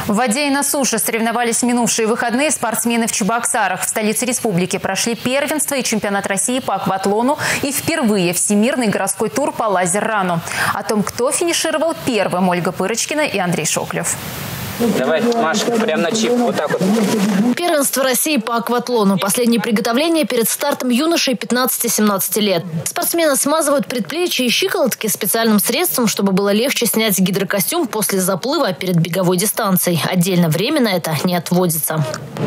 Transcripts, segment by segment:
В воде и на суше соревновались в минувшие выходные спортсмены в Чебоксарах. В столице республики прошли первенство и чемпионат России по акватлону и впервые всемирный городской тур по лазер-рану. О том, кто финишировал первым, Ольга Пырочкина и Андрей Шоклев. Давай, Маша, прям на чип, вот так вот. Первенство России по акватлону. Последние приготовления перед стартом юношей 15-17 лет. Спортсмены смазывают предплечья и щиколотки специальным средством, чтобы было легче снять гидрокостюм после заплыва перед беговой дистанцией. Отдельно время на это не отводится.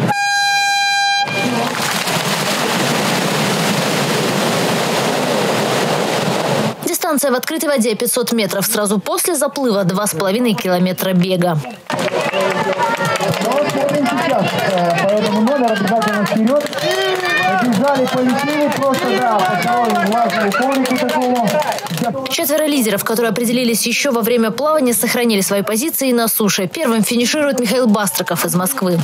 Дистанция в открытой воде 500 метров. Сразу после заплыва 2,5 километра бега. Поэтому номер обязательно вперед. Побежали, полетели, просто, влажную колику такого. 4 лидеров, которые определились еще во время плавания, сохранили свои позиции на суше. Первым финиширует Михаил Бастрыков из Москвы.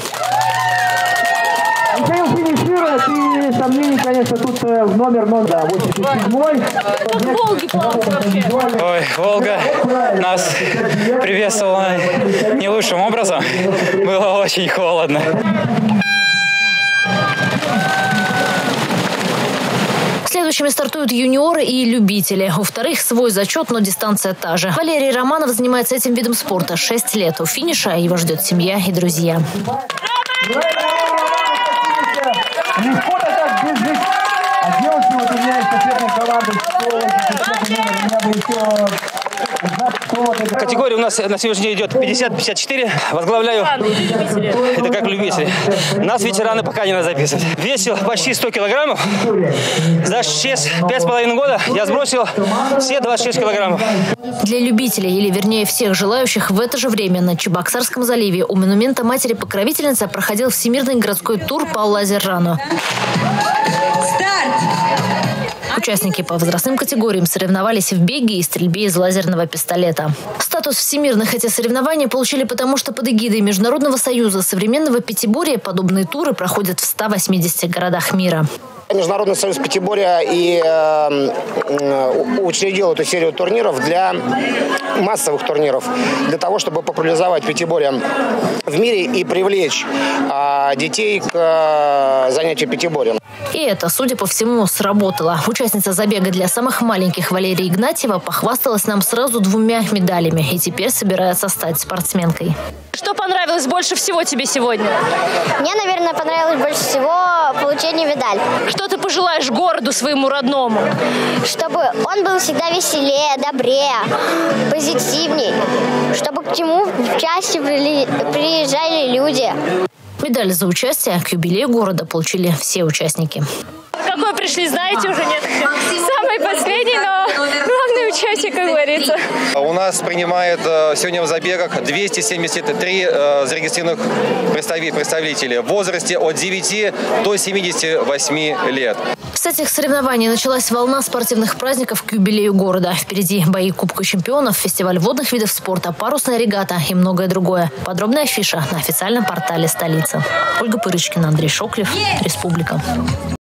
Михаил финиширует, и сомнений, конечно, тут в номер 87-й. Ой, Волга нас приветствовала не лучшим образом. Было очень холодно. Следующими стартуют юниоры и любители. У вторых свой зачет, но дистанция та же. Валерий Романов занимается этим видом спорта 6 лет. У финиша его ждет семья и друзья. Легко так бежит. А девушки, вот у меня есть соседняя команда. Категория у нас на сегодняшний день идет 50-54. Возглавляю. Это как любители. Нас ветераны пока не надо записывать. Весил почти 100 килограммов. За 5,5 года я сбросил все 26 килограммов. Для любителей, или вернее всех желающих, в это же время на Чебоксарском заливе у монумента Матери-Покровительницы проходил всемирный городской тур по лазер-рану. Участники по возрастным категориям соревновались в беге и стрельбе из лазерного пистолета. Статус всемирных эти соревнования получили потому, что под эгидой Международного союза современного пятиборья подобные туры проходят в 180 городах мира. Международный союз пятиборья и учредил эту серию турниров для массовых турниров, для того, чтобы популяризовать пятиборье в мире и привлечь детей к занятию пятиборьем. И это, судя по всему, сработало. Участница забега для самых маленьких Валерия Игнатьева похвасталась нам сразу 2 медалями и теперь собирается стать спортсменкой. Что понравилось больше всего тебе сегодня? Мне, наверное, понравилось больше всего получение медали. Что ты пожелаешь городу своему родному? Чтобы он был всегда веселее, добрее, позитивней. Чтобы к нему в части приезжали люди. Медаль за участие к юбилею города получили все участники. Какой пришли, знаете, уже нет? Самый последний, но главный участник, как говорится. У нас принимает сегодня в забегах 273 зарегистрированных представителей в возрасте от 9 до 78 лет. С этих соревнований началась волна спортивных праздников к юбилею города. Впереди бои Кубка чемпионов, фестиваль водных видов спорта, парусная регата и многое другое. Подробная афиша на официальном портале столицы. Ольга Пырочкина, Андрей Шоклев, Республика.